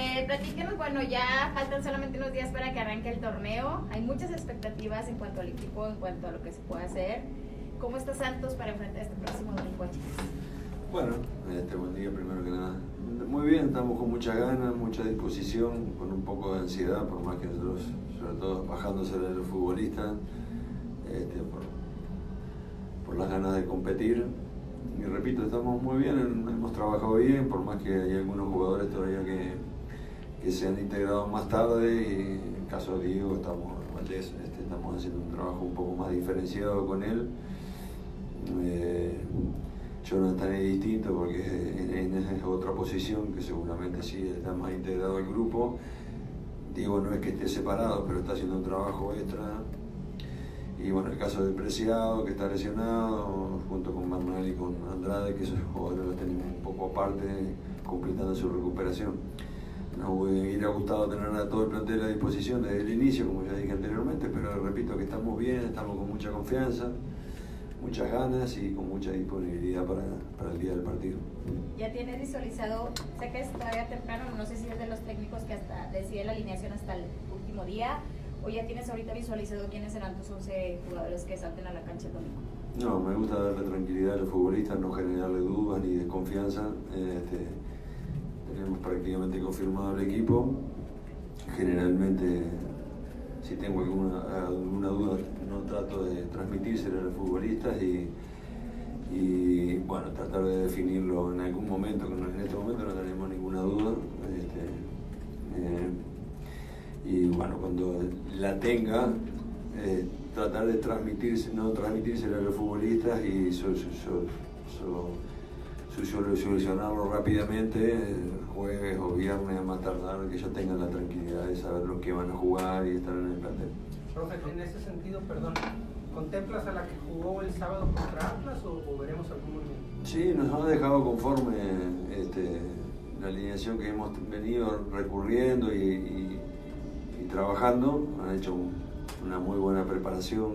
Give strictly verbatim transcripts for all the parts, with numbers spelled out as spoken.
Eh, platíquenos, bueno, ya faltan solamente unos días para que arranque el torneo. Hay muchas expectativas en cuanto al equipo, en cuanto a lo que se puede hacer. ¿Cómo está Santos para enfrentar este próximo domingo, chicos? Bueno, este buen día primero que nada. Muy bien, estamos con muchas ganas, mucha disposición, con un poco de ansiedad, por más que nosotros, sobre todo bajándose de los futbolistas, este, por, por las ganas de competir. Y repito, estamos muy bien, hemos trabajado bien, por más que hay algunos jugadores todavía que, que se han integrado más tarde, y en el caso de Diego, estamos, Valdés, este, estamos haciendo un trabajo un poco más diferenciado con él. Eh, Jonathan es distinto porque en, en, es otra posición que seguramente sí está más integrado al grupo. Diego no es que esté separado, pero está haciendo un trabajo extra. Y bueno, el caso de Preciado, que está lesionado, junto con Bernal y con Andrade, que esos jugadores los tenemos un poco aparte, completando su recuperación. Nos hubiera gustado tener a todo el plantel a disposición desde el inicio, como ya dije anteriormente, pero repito que estamos bien, estamos con mucha confianza, muchas ganas y con mucha disponibilidad para, para el día del partido. ¿Ya tienes visualizado, sé que es todavía temprano, no sé si es de los técnicos que hasta decide la alineación hasta el último día, o ya tienes ahorita visualizado quiénes serán tus once jugadores que salten a la cancha el domingo? No, me gusta darle tranquilidad a los futbolistas, no generarle dudas ni desconfianza. Este, tenemos prácticamente confirmado el equipo. Generalmente, si tengo alguna, alguna duda, no trato de transmitírsela a los futbolistas y, y bueno, tratar de definirlo en algún momento, que en este momento no tenemos ninguna duda. Este, eh, y bueno, cuando la tenga, eh, tratar de transmitirse, no transmitírsela a los futbolistas y so, so, so, so, solucionarlo rápidamente, eh, jueves o viernes a más tardar, que ellos tengan la tranquilidad de saber lo que van a jugar y estar en el plantel. Profe, en ese sentido, perdón, ¿contemplas a la que jugó el sábado contra Atlas o, o veremos algún movimiento? Sí, nos ha dejado conforme este, la alineación que hemos venido recurriendo y, y, y trabajando. Han hecho un, una muy buena preparación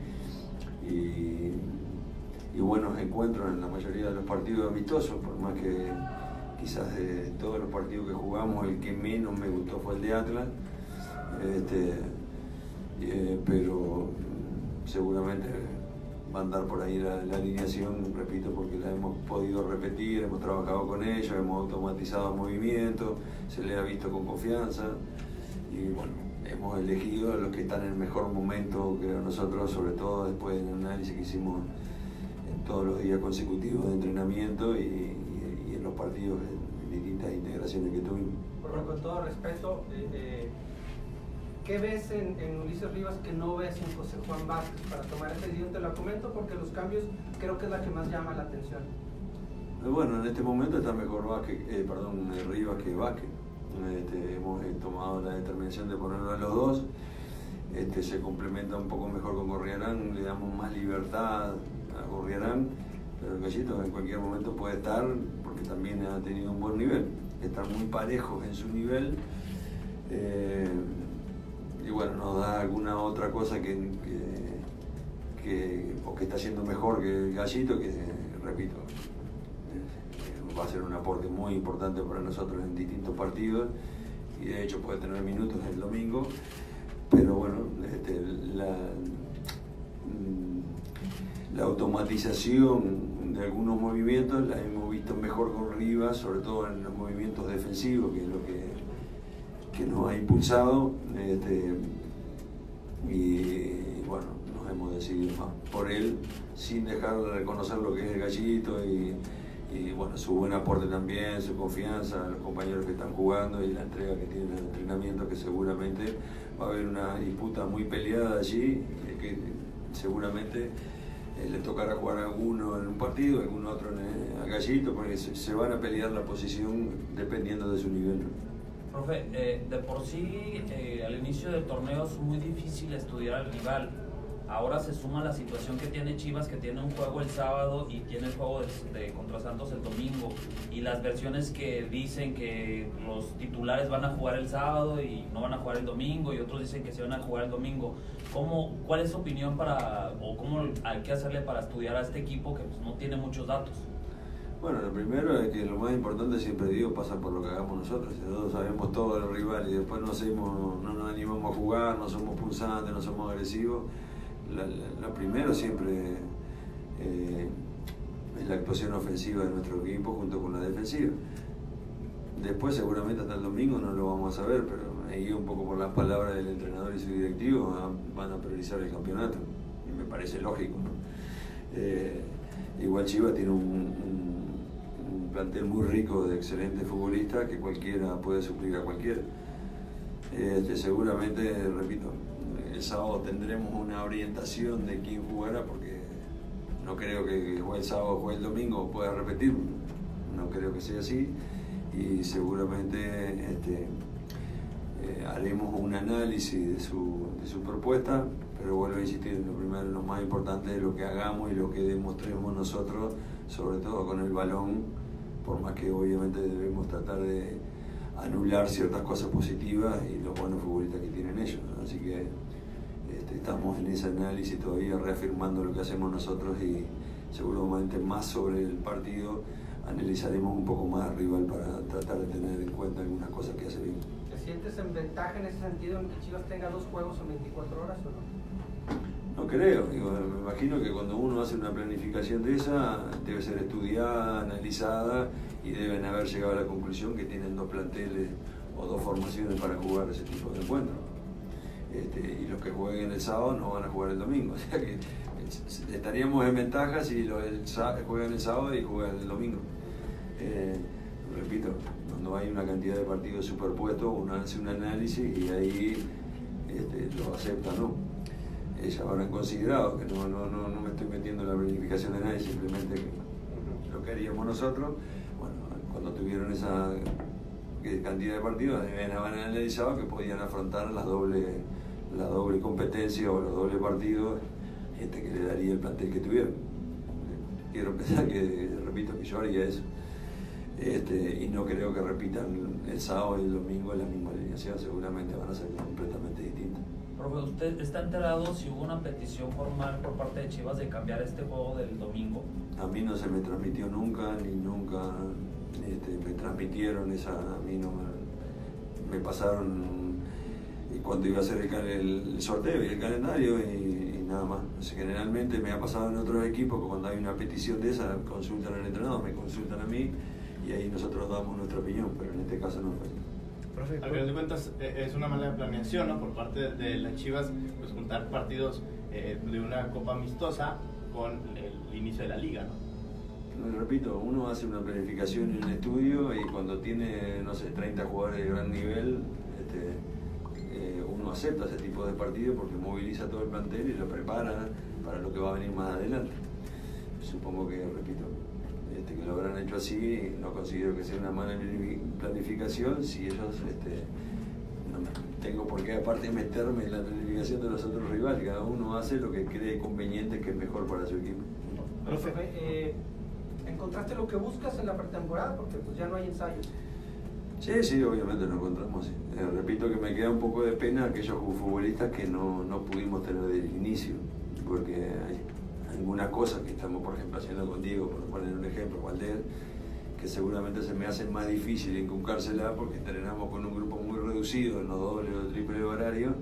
y, y buenos encuentros en la mayoría de los partidos amistosos, por más que quizás de todos los partidos que jugamos el que menos me gustó fue el de Atlas. Este, Eh, pero seguramente va a andar por ahí la, la alineación, repito, porque la hemos podido repetir, hemos trabajado con ellos, hemos automatizado movimientos, se les ha visto con confianza y bueno, hemos elegido a los que están en el mejor momento, creo nosotros, sobre todo después del análisis que hicimos en todos los días consecutivos de entrenamiento y, y, y en los partidos, en distintas integraciones que tuvimos. Bueno, con todo respeto, eh, eh... ¿qué ves en, en Ulises Rivas que no ves en José Juan Vázquez para tomar esa decisión? Te lo comento porque los cambios creo que es la que más llama la atención. Bueno, en este momento está mejor Vázquez, eh, perdón, Rivas que Vázquez. Este, hemos tomado la determinación de ponerlo a los dos. Este, se complementa un poco mejor con Gorriarán, le damos más libertad a Gorriarán, pero el Gallito en cualquier momento puede estar, porque también ha tenido un buen nivel, están muy parejos en su nivel. Eh, y bueno, nos da alguna otra cosa que, que, que, o que está haciendo mejor que el Gallito, que repito, eh, va a ser un aporte muy importante para nosotros en distintos partidos y de hecho puede tener minutos el domingo, pero bueno, este, la, la automatización de algunos movimientos la hemos visto mejor con Rivas, sobre todo en los movimientos defensivos, que es lo que que nos ha impulsado, este, y bueno, nos hemos decidido más por él, sin dejar de reconocer lo que es el Gallito y, y bueno, su buen aporte también, su confianza, los compañeros que están jugando y la entrega que tienen en el entrenamiento, que seguramente va a haber una disputa muy peleada allí, que seguramente eh, le tocará jugar a alguno en un partido, a algún otro en el, a Gallito, porque se, se van a pelear la posición dependiendo de su nivel. Profe, eh, de por sí eh, al inicio del torneo es muy difícil estudiar al rival. Ahora se suma la situación que tiene Chivas, que tiene un juego el sábado y tiene el juego de, de contra Santos el domingo. Y las versiones que dicen que los titulares van a jugar el sábado y no van a jugar el domingo, y otros dicen que se van a jugar el domingo. ¿Cómo, ¿Cuál es su opinión para, o cómo hay que hacerle para estudiar a este equipo que pues, no tiene muchos datos? Bueno, lo primero es que lo más importante, siempre digo, pasa por lo que hagamos nosotros. Si nosotros sabemos todo del rival y después no, hacemos, no nos animamos a jugar, no somos pulsantes, no somos agresivos, la, la, lo primero siempre eh, es la actuación ofensiva de nuestro equipo junto con la defensiva. Después seguramente hasta el domingo no lo vamos a saber, pero ahí un poco por las palabras del entrenador y su directivo van a priorizar el campeonato, y me parece lógico, ¿no? Eh, igual Chivas tiene un, un, un plantel muy rico de excelentes futbolistas que cualquiera puede suplir a cualquiera. Este, seguramente, repito, el sábado tendremos una orientación de quién jugará, porque no creo que juegue el sábado o juegue el domingo pueda repetir, no creo que sea así, y seguramente este, eh, haremos un análisis de su, de su propuesta, pero vuelvo a insistir, lo primero, lo más importante es lo que hagamos y lo que demostremos nosotros, sobre todo con el balón, por más que obviamente debemos tratar de anular ciertas cosas positivas y los buenos futbolistas que tienen ellos, ¿no? Así que este, estamos en ese análisis todavía, reafirmando lo que hacemos nosotros, y seguramente más sobre el partido analizaremos un poco más al rival para tratar de tener en cuenta algunas cosas que hace bien. ¿Te sientes en ventaja en ese sentido, en que Chivas tenga dos juegos en veinticuatro horas o no? No creo, digo, me imagino que cuando uno hace una planificación de esa, debe ser estudiada, analizada, y deben haber llegado a la conclusión que tienen dos planteles o dos formaciones para jugar ese tipo de encuentros. Este, y los que jueguen el sábado no van a jugar el domingo, o sea que estaríamos en ventaja si los el, juegan el sábado y juegan el domingo. Eh, repito, cuando hay una cantidad de partidos superpuestos, uno hace un análisis y ahí este, lo acepta, ¿no? Ellos habrán considerado que no, no, no, no me estoy metiendo en la planificación de nadie, simplemente que lo que haríamos nosotros. Bueno, cuando tuvieron esa cantidad de partidos, deben haber analizado que podían afrontar la doble, la doble competencia o los dobles partidos este, que le daría el plantel que tuvieron. Quiero pensar que, repito, que yo haría eso. Este, y no creo que repitan el sábado y el domingo en la misma alineación, seguramente van a ser completamente distintos. Profe, ¿usted está enterado si hubo una petición formal por parte de Chivas de cambiar este juego del domingo? A mí no se me transmitió nunca, ni nunca este, me transmitieron esa, a mí no me, me pasaron cuando iba a hacer el, el, el sorteo y el calendario y, y nada más. O sea, generalmente me ha pasado en otros equipos que cuando hay una petición de esa, consultan al entrenador, me consultan a mí y ahí nosotros damos nuestra opinión, pero en este caso no fue así. Profe, al final de cuentas es una mala planeación, ¿no? Por parte de las Chivas, pues juntar partidos eh, de una copa amistosa con el inicio de la liga, ¿no? Repito, uno hace una planificación en un estudio y cuando tiene, no sé, treinta jugadores de gran nivel, este, eh, uno acepta ese tipo de partidos porque moviliza todo el plantel y lo prepara para lo que va a venir más adelante. Supongo que, repito, Este, que lo habrán hecho así, no considero que sea una mala planificación. Si ellos, este, no tengo por qué aparte meterme en la planificación de los otros rivales, cada uno hace lo que cree conveniente que es mejor para su equipo. Profe, eh, ¿encontraste lo que buscas en la pretemporada? Porque pues ya no hay ensayos. Sí, sí, obviamente lo encontramos. Sí. Eh, repito que me queda un poco de pena aquellos futbolistas que no, no pudimos tener desde el inicio, porque hay algunas cosas que estamos, por ejemplo, haciendo con Diego, por poner un ejemplo, Valder, que seguramente se me hace más difícil inculcársela porque entrenamos con un grupo muy reducido en los doble o triple horarios,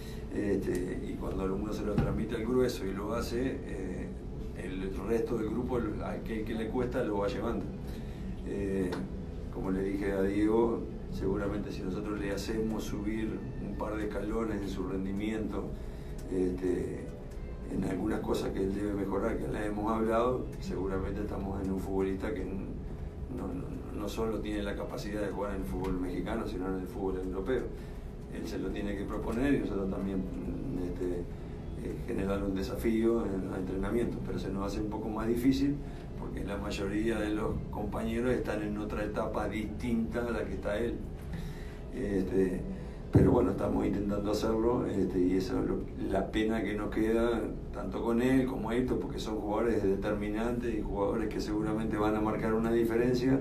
este, y cuando uno se lo transmite al grueso y lo hace, eh, el resto del grupo, aquel que le cuesta, lo va llevando. Eh, como le dije a Diego, seguramente si nosotros le hacemos subir un par de escalones en su rendimiento, este, en algunas cosas que él debe mejorar, que le hemos hablado, seguramente estamos en un futbolista que no, no, no solo tiene la capacidad de jugar en el fútbol mexicano, sino en el fútbol europeo. Él se lo tiene que proponer y nosotros también este, eh, generar un desafío en los entrenamientos, pero se nos hace un poco más difícil porque la mayoría de los compañeros están en otra etapa distinta a la que está él. Este, pero bueno, estamos intentando hacerlo este, y esa es lo, la pena que nos queda tanto con él como esto, porque son jugadores determinantes y jugadores que seguramente van a marcar una diferencia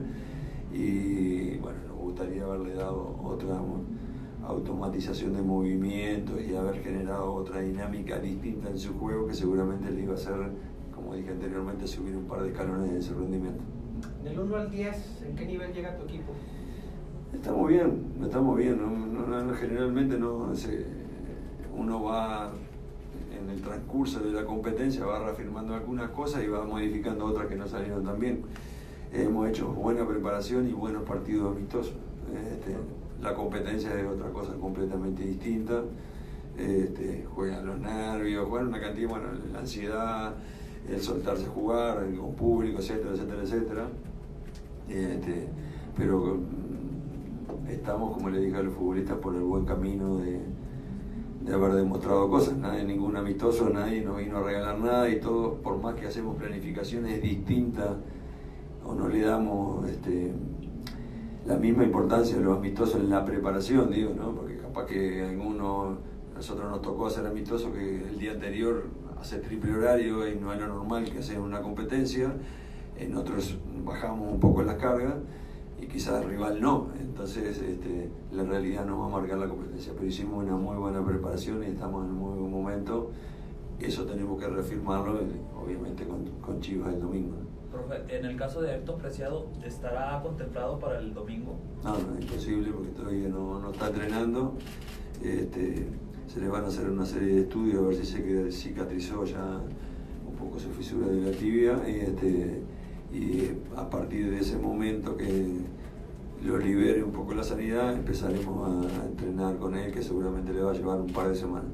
y bueno, nos gustaría haberle dado otra automatización de movimientos y haber generado otra dinámica distinta en su juego que seguramente le iba a hacer, como dije anteriormente, subir un par de escalones en su rendimiento. Del uno al diez, ¿en qué nivel llega tu equipo? Estamos bien, estamos bien, ¿no? No, no, generalmente no se, uno va en el transcurso de la competencia, va reafirmando algunas cosas y va modificando otras que no salieron tan bien. Hemos hecho buena preparación y buenos partidos amistosos. Este, la competencia es otra cosa completamente distinta. Este, juegan los nervios, juegan una cantidad, bueno, la ansiedad, el soltarse a jugar, el con público, etcétera, etcétera, etcétera. Este, pero estamos, como le dije a los futbolistas, por el buen camino de, de haber demostrado cosas. Nadie, ningún amistoso, nadie nos vino a regalar nada y todo, por más que hacemos planificaciones distintas o no le damos este, la misma importancia a los amistosos en la preparación, digo, ¿no? Porque capaz que algunos, nosotros nos tocó hacer amistosos que el día anterior hace triple horario y no es lo normal que hacer una competencia, en otros bajamos un poco las cargas y quizás el rival no, entonces este, la realidad nos va a marcar la competencia, pero hicimos una muy buena preparación y estamos en un muy buen momento, eso tenemos que reafirmarlo obviamente con, con Chivas el domingo. Profe, en el caso de Héctor Preciado, ¿estará contemplado para el domingo? No, no, es imposible porque todavía no, no está entrenando, este, se le van a hacer una serie de estudios a ver si se cicatrizó ya un poco su fisura de la tibia y, este, y a partir de ese momento que lo libere un poco la sanidad empezaremos a entrenar con él, que seguramente le va a llevar un par de semanas.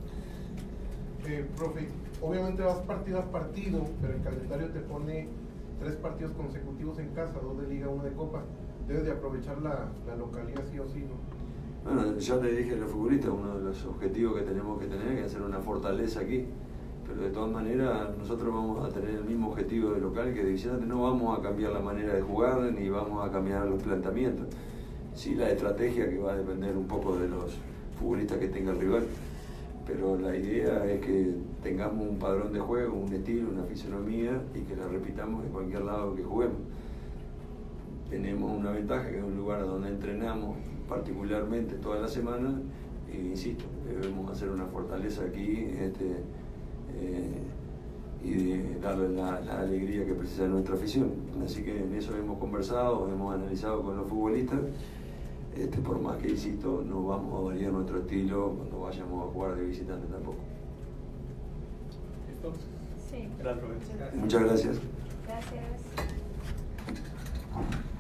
Eh, profe, obviamente vas partido a partido, pero el calendario te pone tres partidos consecutivos en casa, dos de liga, uno de copa. Debes de aprovechar la, la localidad sí o sí, ¿no? Bueno, ya le dije a los futbolistas, uno de los objetivos que tenemos que tener es hacer una fortaleza aquí, pero de todas maneras nosotros vamos a tener el mismo objetivo de local que de visitante, no vamos a cambiar la manera de jugar ni vamos a cambiar los planteamientos, sí la estrategia que va a depender un poco de los futbolistas que tenga el rival, pero la idea es que tengamos un padrón de juego, un estilo, una fisonomía y que la repitamos en cualquier lado que juguemos. Tenemos una ventaja que es un lugar donde entrenamos particularmente toda la semana e insisto, debemos hacer una fortaleza aquí este, eh, y de darle la, la alegría que precisa nuestra afición. Así que en eso hemos conversado, hemos analizado con los futbolistas. Este, por más que insisto, no vamos a variar nuestro estilo cuando vayamos a jugar de visitante tampoco. ¿Listo? Sí. Gracias, profe. Muchas gracias. Gracias.